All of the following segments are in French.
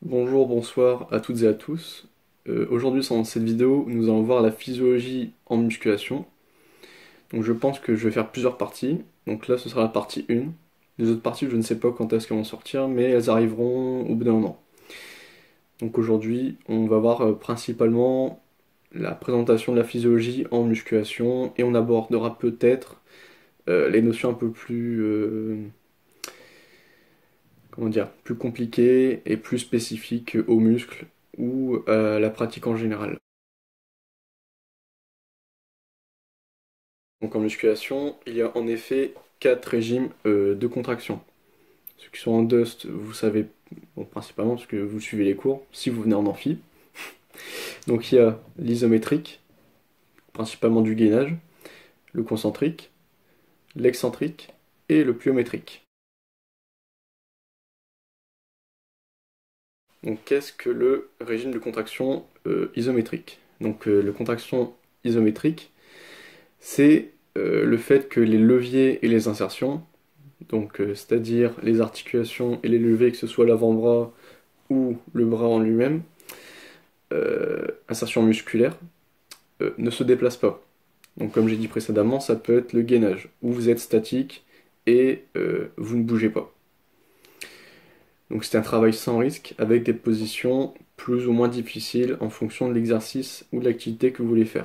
Bonjour, bonsoir à toutes et à tous. Aujourd'hui, dans cette vidéo, nous allons voir la physiologie en musculation. Donc je pense que je vais faire plusieurs parties. Donc là, ce sera la partie 1. Les autres parties, je ne sais pas quand est-ce qu'elles vont sortir, mais elles arriveront au bout d'un moment. Donc aujourd'hui, on va voir principalement la présentation de la physiologie en musculation et on abordera peut-être les notions un peu plus, comment dire, plus compliquées et plus spécifiques aux muscles ou à la pratique en général. Donc en musculation, il y a en effet 4 régimes de contraction. Ceux qui sont en Dust, vous savez, bon, principalement parce que vous suivez les cours, si vous venez en amphi. Donc il y a l'isométrique, principalement du gainage, le concentrique, l'excentrique et le pliométrique. Donc qu'est-ce que le régime de contraction isométrique? Donc le contraction isométrique, c'est le fait que les leviers et les insertions, donc c'est-à-dire les articulations et les leviers, que ce soit l'avant-bras ou le bras en lui-même, insertion musculaire, ne se déplace pas. Donc comme j'ai dit précédemment, ça peut être le gainage, où vous êtes statique et vous ne bougez pas. Donc c'est un travail sans risque, avec des positions plus ou moins difficiles en fonction de l'exercice ou de l'activité que vous voulez faire.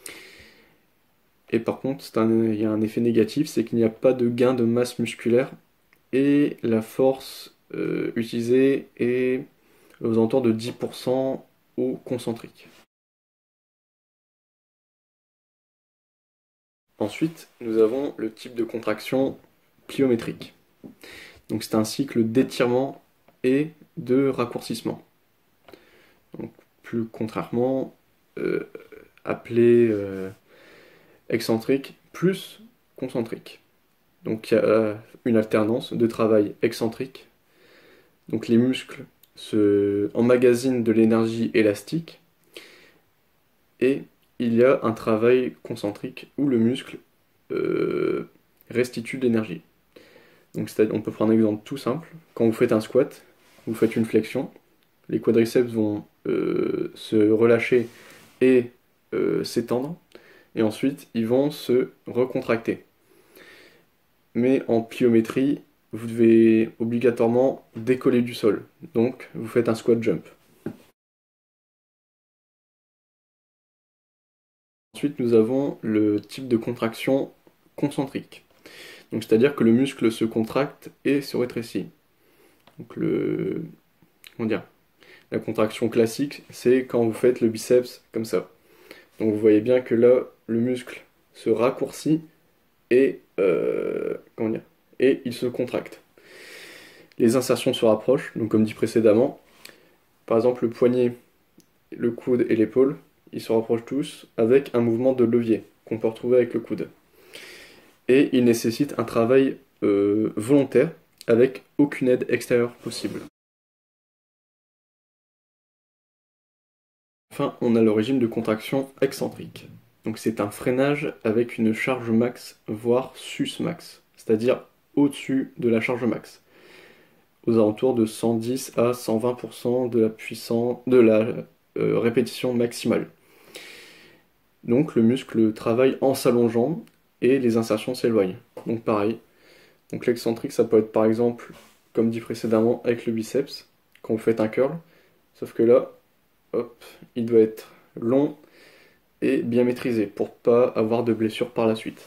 Et par contre, il y a un effet négatif, c'est qu'il n'y a pas de gain de masse musculaire et la force utilisée est aux alentours de 10% au concentrique. Ensuite, nous avons le type de contraction pliométrique. Donc c'est un cycle d'étirement et de raccourcissement. Donc, plus contrairement, euh, appelé excentrique plus concentrique. Donc il y a une alternance de travail excentrique. Donc les muscles emmagasinent de l'énergie élastique et il y a un travail concentrique où le muscle restitue de l'énergie. Donc on peut prendre un exemple tout simple. Quand vous faites un squat, vous faites une flexion, les quadriceps vont se relâcher et s'étendre, et ensuite ils vont se recontracter. Mais en pliométrie, vous devez obligatoirement décoller du sol. Donc vous faites un squat jump. Ensuite, nous avons le type de contraction concentrique. Donc c'est-à-dire que le muscle se contracte et se rétrécit. Donc comment dire, la contraction classique, c'est quand vous faites le biceps comme ça. Donc vous voyez bien que là, le muscle se raccourcit et, comment dire, et il se contracte. Les insertions se rapprochent, donc comme dit précédemment, par exemple le poignet, le coude et l'épaule, ils se rapprochent tous avec un mouvement de levier qu'on peut retrouver avec le coude. Et ils nécessitent un travail volontaire avec aucune aide extérieure possible. Enfin, on a le régime de contraction excentrique. Donc c'est un freinage avec une charge max, voire sus max, c'est-à-dire au-dessus de la charge max, aux alentours de 110 à 120% de la puissance de la répétition maximale. Donc le muscle travaille en s'allongeant et les insertions s'éloignent. Donc pareil. Donc l'excentrique, ça peut être par exemple, comme dit précédemment, avec le biceps, quand vous faites un curl, sauf que là, hop, il doit être long et bien maîtrisé pour pas avoir de blessures par la suite.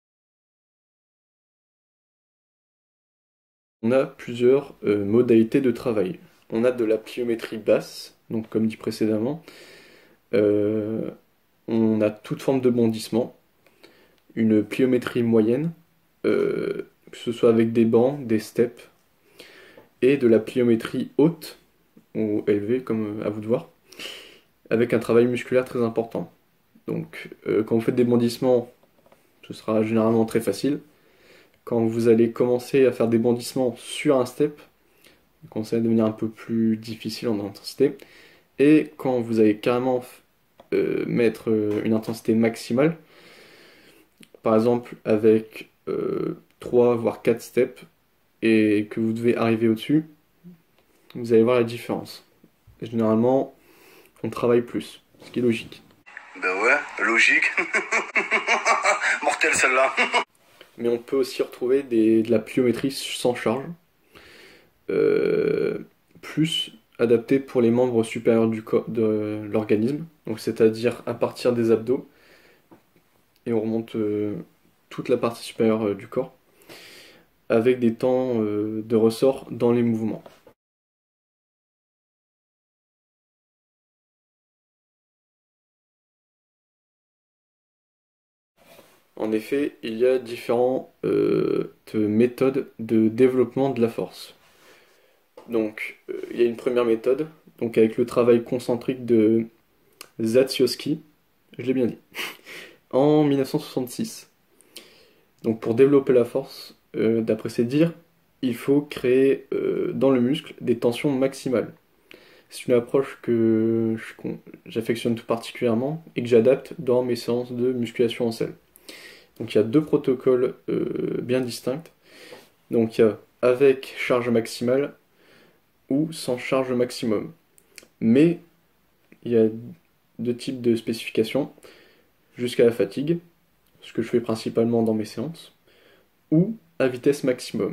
On a plusieurs modalités de travail. On a de la pliométrie basse, donc comme dit précédemment, euh, on a toute forme de bondissement, une pliométrie moyenne, que ce soit avec des bancs, des steps, et de la pliométrie haute, ou élevée, comme à vous de voir, avec un travail musculaire très important. Donc quand vous faites des bondissements, ce sera généralement très facile. Quand vous allez commencer à faire des bondissements sur un step, ça va devenir un peu plus difficile en intensité. Et quand vous allez carrément mettre une intensité maximale, par exemple avec 3 voire 4 steps, et que vous devez arriver au-dessus, vous allez voir la différence. généralement, on travaille plus, ce qui est logique. Ben ouais, logique. Mortel celle-là. Mais on peut aussi retrouver de la pliométrie sans charge, euh, plus adaptée pour les membres supérieurs de l'organisme, donc c'est-à-dire à partir des abdos, et on remonte toute la partie supérieure du corps, avec des temps de ressort dans les mouvements. En effet, il y a différentes méthodes de développement de la force. Donc, il y a une première méthode, donc avec le travail concentrique de Zatiowski, je l'ai bien dit, en 1966. Donc, pour développer la force, d'après ses dires, il faut créer dans le muscle des tensions maximales. C'est une approche que j'affectionne tout particulièrement et que j'adapte dans mes séances de musculation en selle. Donc il y a deux protocoles bien distincts. Donc il y a avec charge maximale ou sans charge maximum. Mais il y a deux types de spécifications, jusqu'à la fatigue, ce que je fais principalement dans mes séances, ou à vitesse maximum.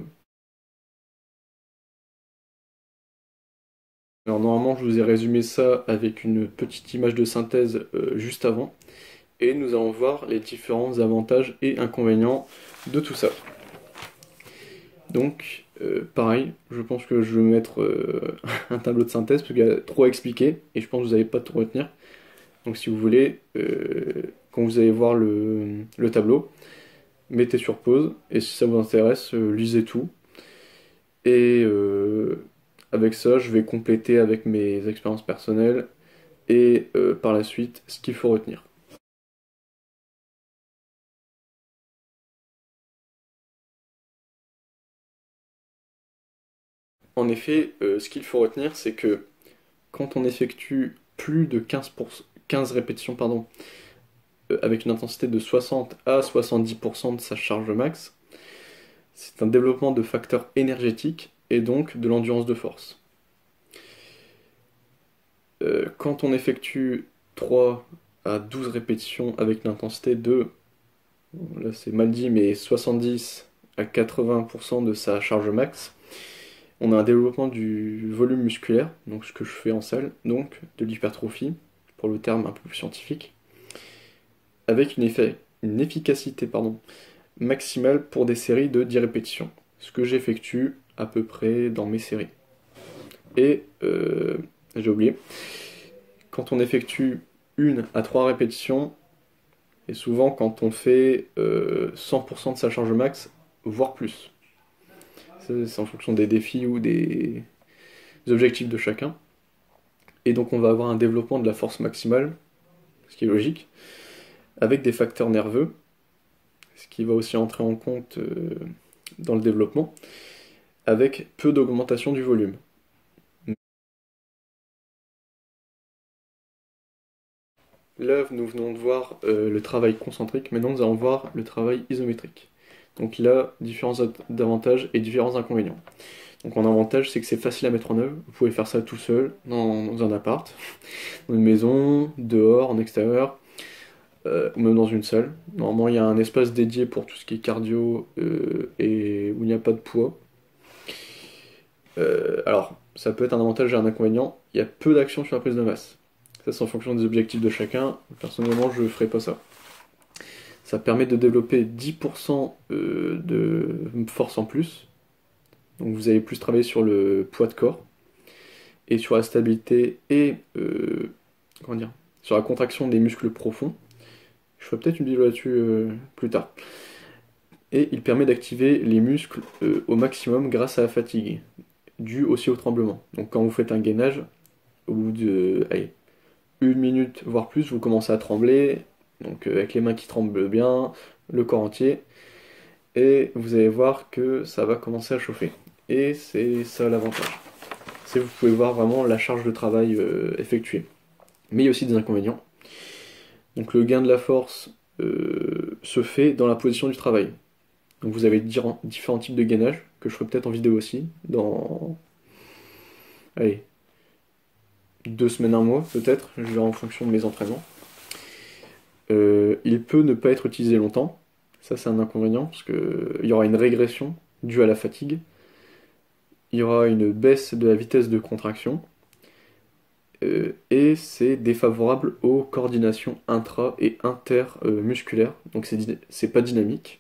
Alors normalement je vous ai résumé ça avec une petite image de synthèse juste avant, et nous allons voir les différents avantages et inconvénients de tout ça. Donc, pareil, je pense que je vais mettre un tableau de synthèse parce qu'il y a trop à expliquer et je pense que vous n'allez pas tout retenir. Donc, si vous voulez, quand vous allez voir le tableau, mettez sur pause et si ça vous intéresse, lisez tout. Et avec ça, je vais compléter avec mes expériences personnelles et par la suite, ce qu'il faut retenir. En effet, ce qu'il faut retenir, c'est que quand on effectue plus de 15 répétitions, pardon, avec une intensité de 60 à 70% de sa charge max, c'est un développement de facteurs énergétiques et donc de l'endurance de force. Quand on effectue 3 à 12 répétitions avec une intensité de, là c'est mal dit, mais 70 à 80% de sa charge max, on a un développement du volume musculaire, donc ce que je fais en salle, donc de l'hypertrophie, pour le terme un peu plus scientifique, avec une efficacité maximale pour des séries de 10 répétitions, ce que j'effectue à peu près dans mes séries. Et j'ai oublié, quand on effectue 1 à 3 répétitions, et souvent quand on fait 100% de sa charge max, voire plus. C'est en fonction des défis ou des objectifs de chacun. Et donc on va avoir un développement de la force maximale, ce qui est logique, avec des facteurs nerveux, ce qui va aussi entrer en compte dans le développement, avec peu d'augmentation du volume. Là, nous venons de voir le travail concentrique, maintenant nous allons voir le travail isométrique. Donc il a différents avantages et différents inconvénients. Donc en avantage, c'est que c'est facile à mettre en œuvre. Vous pouvez faire ça tout seul, dans un appart, dans une maison, dehors, en extérieur, ou même dans une salle. Normalement, il y a un espace dédié pour tout ce qui est cardio et où il n'y a pas de poids. Alors, ça peut être un avantage et un inconvénient. Il y a peu d'action sur la prise de masse. Ça, c'est en fonction des objectifs de chacun. Personnellement, je ne ferai pas ça. Ça permet de développer 10% de force en plus. Donc vous allez plus travailler sur le poids de corps et sur la stabilité et comment dire, sur la contraction des muscles profonds. Je ferai peut-être une vidéo là-dessus plus tard. Et il permet d'activer les muscles au maximum grâce à la fatigue, due aussi au tremblement. Donc quand vous faites un gainage, au bout de allez, 1 minute, voire plus, vous commencez à trembler, donc avec les mains qui tremblent bien, le corps entier, et vous allez voir que ça va commencer à chauffer. Et c'est ça l'avantage. C'est que vous pouvez voir vraiment la charge de travail effectuée. Mais il y a aussi des inconvénients. Donc le gain de la force se fait dans la position du travail. Donc vous avez différents types de gainage, que je ferai peut-être en vidéo aussi, dans allez, 2 semaines, un mois peut-être, je verrai en fonction de mes entraînements. Il peut ne pas être utilisé longtemps, ça c'est un inconvénient, parce qu'il y aura une régression due à la fatigue, il y aura une baisse de la vitesse de contraction, et c'est défavorable aux coordinations intra- et intermusculaires, donc c'est pas dynamique.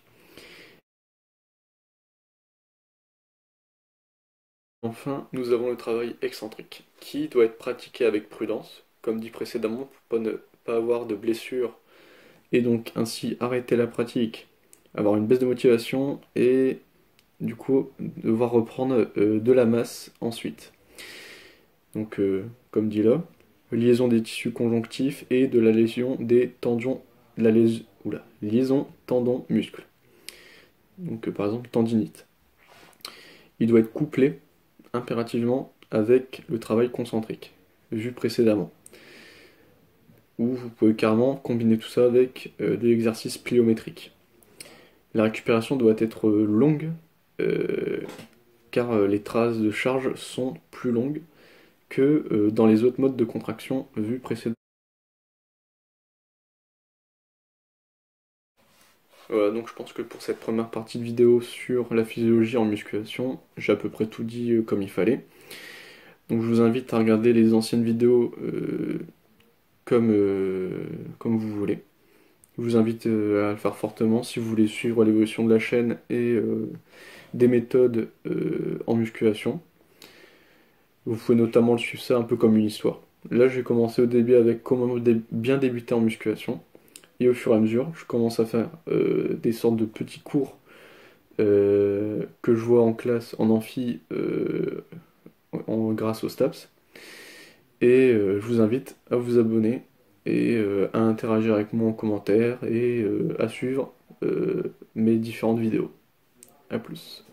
Enfin, nous avons le travail excentrique, qui doit être pratiqué avec prudence, comme dit précédemment, pour ne pas avoir de blessures, et donc ainsi arrêter la pratique, avoir une baisse de motivation, et du coup devoir reprendre de la masse ensuite. Donc, comme dit là, liaison des tissus conjonctifs et de la lésion des tendons, liaison tendon-muscle. Donc, par exemple, tendinite. Il doit être couplé impérativement avec le travail concentrique, vu précédemment. Ou vous pouvez carrément combiner tout ça avec de l'exercice pliométrique. La récupération doit être longue, euh, car les traces de charge sont plus longues que dans les autres modes de contraction vus précédemment. Voilà, donc je pense que pour cette première partie de vidéo sur la physiologie en musculation, j'ai à peu près tout dit comme il fallait. Donc je vous invite à regarder les anciennes vidéos comme vous voulez. Je vous invite à le faire fortement si vous voulez suivre l'évolution de la chaîne et des méthodes en musculation. Vous pouvez notamment le suivre ça un peu comme une histoire. Là, j'ai commencé au début avec comment bien débuter en musculation. Et au fur et à mesure, je commence à faire des sortes de petits cours que je vois en classe, en amphi, grâce au STAPS. Et je vous invite à vous abonner et à interagir avec moi en commentaire et à suivre mes différentes vidéos. A plus.